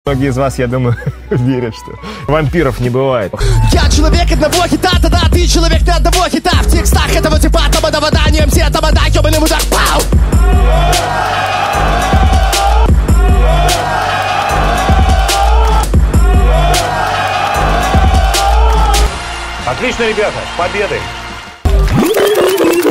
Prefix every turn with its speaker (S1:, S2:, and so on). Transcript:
S1: Многие из вас, я думаю, верят, что вампиров не бывает.
S2: Я человек одного хита, тогда ты человек не одного хита. В текстах этого типа тамада вода, не МС, тамада, ёбаный мудак, пау!
S3: Отлично, ребята, с победой!